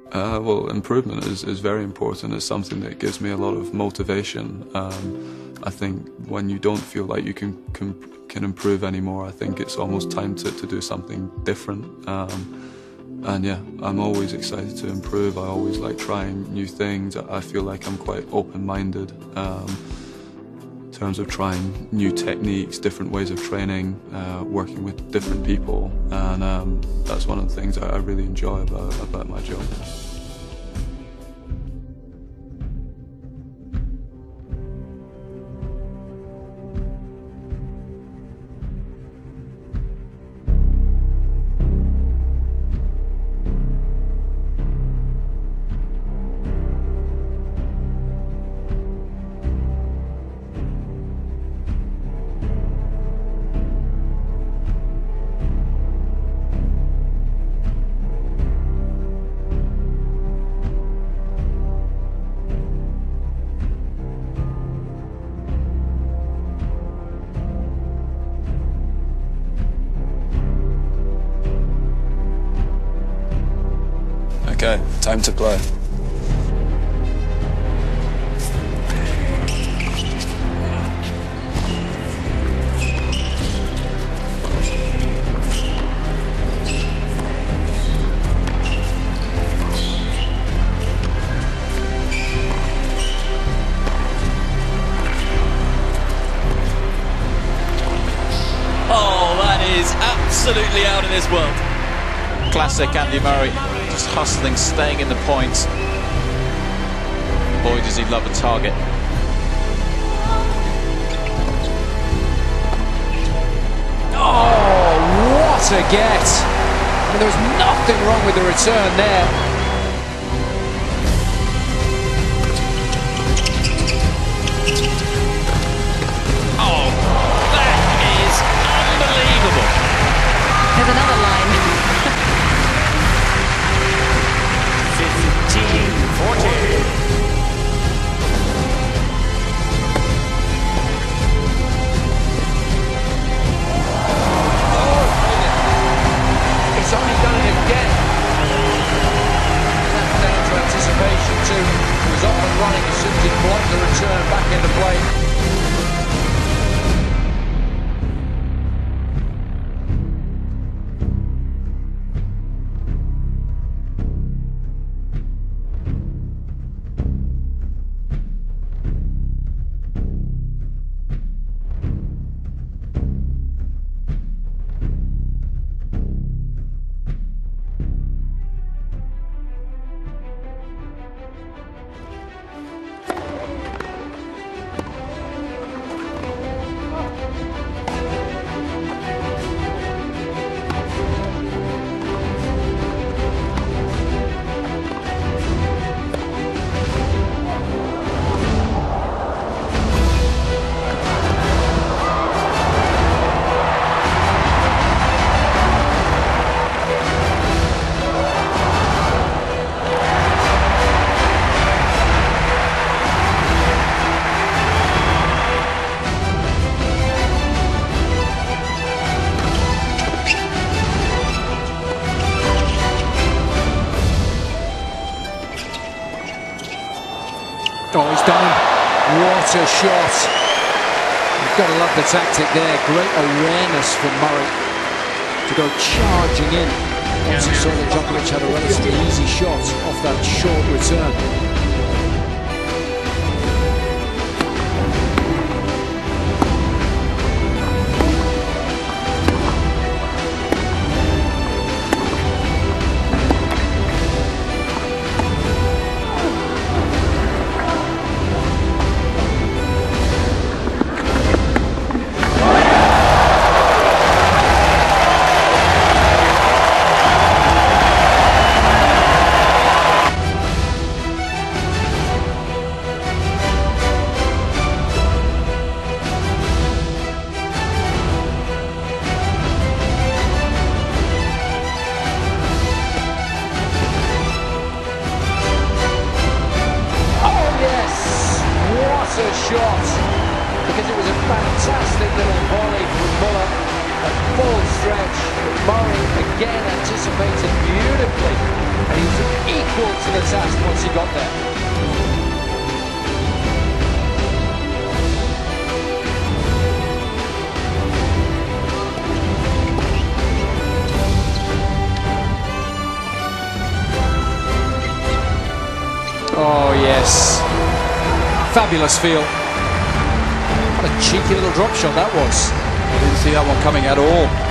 Well, improvement is very important. It's something that gives me a lot of motivation. I think when you don't feel like you can improve anymore, I think it's almost time to do something different. And yeah, I'm always excited to improve. I always like trying new things. I feel like I'm quite open-minded in terms of trying new techniques, different ways of training, working with different people, and that's one of the things I really enjoy about my job. Okay, time to play. Oh, that is absolutely out of this world. Classic Andy Murray, just hustling, staying in the points. Boy, does he love a target. Oh, what a get! I mean, there was nothing wrong with the return there. Oh, that is unbelievable. There's another line. 15-14. He's only done it again. That's down to anticipation too. He was off and running as soon as he blocked the return back into play. Oh, he's done him. What a shot. You've got to love the tactic there. Great awareness from Murray to go charging in. Obviously saw that Djokovic had a relatively easy shot off that short return. Shot, because it was a fantastic little volley from Muller. at full stretch. Murray again anticipated beautifully, and he was equal to the task once he got there. Oh yes, fabulous feel. What a cheeky little drop shot that was. I didn't see that one coming at all.